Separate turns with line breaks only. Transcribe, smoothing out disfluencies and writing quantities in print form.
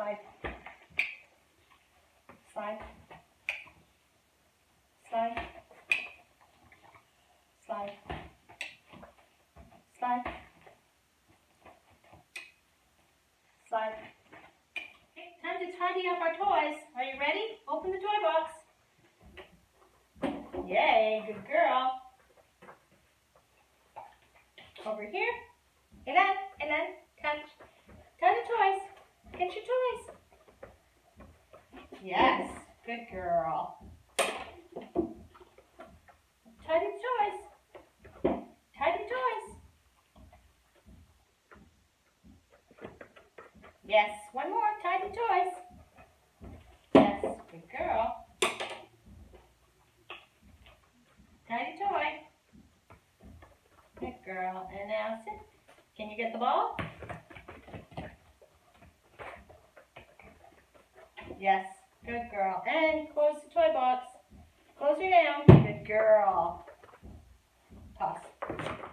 Slide. Slide. Slide. Slide. Slide. Slide. Okay, time to tidy up our toys. Are you ready? Open the toy box. Yay, good girl. Over here. Elan, touch the toys. Get your toys. Yes, good girl. Tidy the toys. Tidy the toys. Yes, one more. Tidy the toys. Yes, good girl. Tidy toy. Good girl. And now sit. Can you get the ball? Yes, good girl. And close the toy box. Close her down. Good girl. Toss.